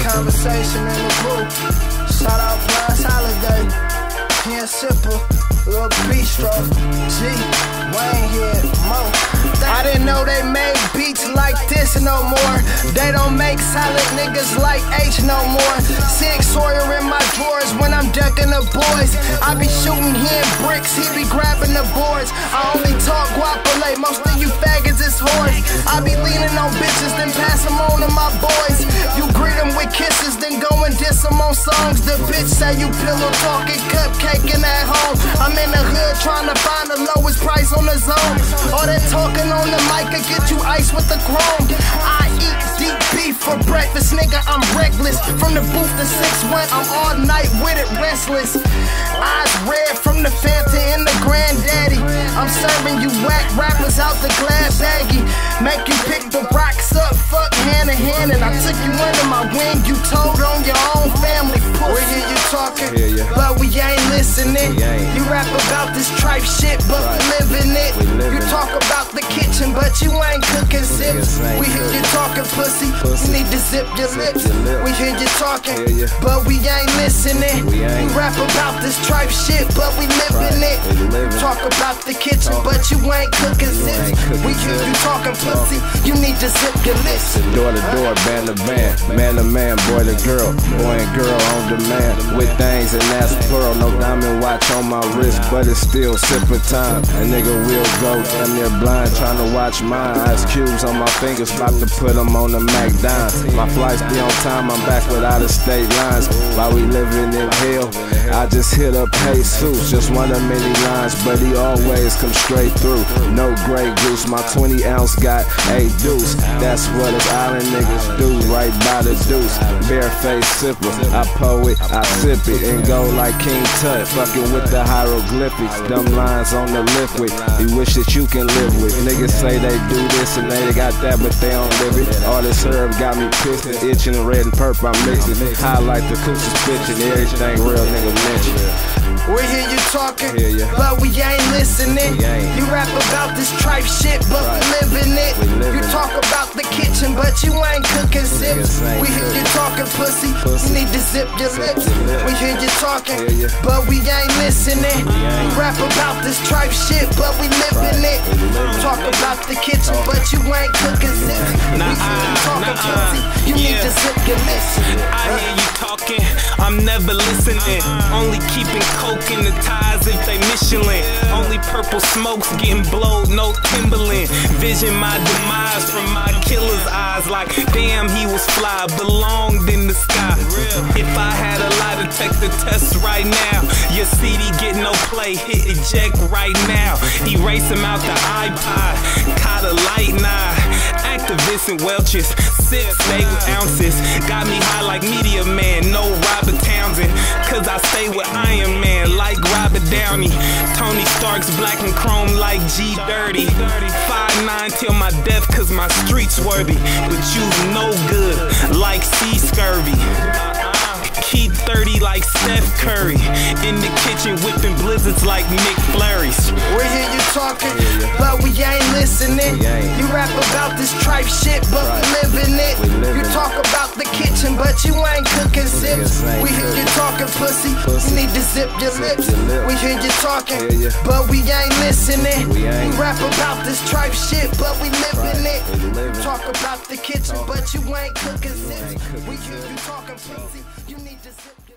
conversation in the booth. Shout out Plus Holiday, Ken Sipper, Lil Bistro, G, Wayne here, Mo. I didn't know they made beats like this no more. They don't make solid niggas like H no more. Sig Sawyer in my drawers when I'm ducking the boys. I be shooting him bricks, he be grabbing the boards. I only talk guapole, most of you faggots is whores. I be leaning on bitches, then pass them on to my boys. You greet them with kisses, then go and diss them on songs. The bitch say you pillow talking, cupcaking at home. I'm in the hood trying to find the lowest price on the zone. All that talking on the mic could get you ice with the chrome. I eat deep beef for breakfast, nigga, I'm reckless. From the booth to 6-1, I'm all night with it, restless. Eyes red from the Fanta and the granddaddy. I'm serving you whack rappers out the glass baggie. Make you pick the rocks up, fuck hand in hand. And I took you under my wing, you told on your own family. We hear you talking, but we ain't listening. You rap about this tripe shit, but we living it. You talk about the kitchen, but you ain't cooking zips. We hear you talking pussy, you need to zip your lips. We hear you talking, but we ain't listening. You rap about this tripe shit, but we living it. You talk about the kitchen, but you ain't cooking zips. We hear you talking pussy, you need to zip your lips. Door to door, band to band, man to man, boy to girl, boy and girl on demand. With things and that's plural, no diamond watch on my wrist, but it's still sipper time. A nigga will go damn near blind trying to watch mine. Ice cubes on my fingers, about to put them on the Mac dime. My flights be on time, I'm back with out of state lines. While we living in hell, I just hit up Jesus, just one of many lines, but he always come straight through. No Grey Goose, my 20 ounce got a deuce. That's what us island niggas do, right by the deuce. Bareface sipper, I pour it, I sip it, and go like King Tut, fucking with the hieroglyphics. Dumb lines on the liquid, you wish that you can live with. Niggas say they do this and they got that, but they don't live it. All this herb got me pissed and itching, red and purple, I'm mixing. Highlight the coochie bitchin', everything real nigga mention. We hear you talking, but we ain't listening. You rap about this tripe shit, but we living it. You talk about the kitchen, but you ain't cooking zips. We hear you talking pussy, you need to zip your lips. We hear you talking, but we ain't listening. You rap about this tripe shit, but we living it. You talk about the kitchen, but you ain't cooking zips. We hear you talking pussy, you need to zip your lips. I hear you talking, I'm never listening. Only keeping coke in the ties if they Michelin. Only purple smokes getting blowed, no Timberland. Vision my demise from my killer's eyes, like damn he was fly, belonged in the sky. If I had a lie detector test right now, your CD get no play, hit eject right now. Erase him out the iPod, caught a light nah. Activists and Welch's, sip stay with ounces. Got me high like Media Man, no Robert Townsend. Cause I stay with Iron Man like Robert Downey. Tony Stark's black and chrome like G Dirty. 5'9" till my death cause my street's worthy. But you no good like C Scurvy. Keep 30 like Steph Curry. In the kitchen whipping blizzards like Nick Flurries. We hear you talking, but we ain't listening. You rap about this tripe shit, but we living it. You talk about the kitchen, but you ain't cooking zips. We hear you talking pussy, you need to zip your lips. We hear you talking, but we ain't listening. You rap about this tripe shit, but we living it. You talk about the kitchen, but you ain't cooking zips. We hear you talking pussy, you need to zip.